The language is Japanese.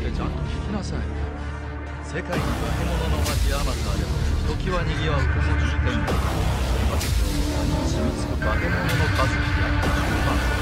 ってちゃんと聞きなさい。世界に化け物の街アマターでも時は賑わうこの時点で、バケ上の谷に染みつく化け物の数約10万。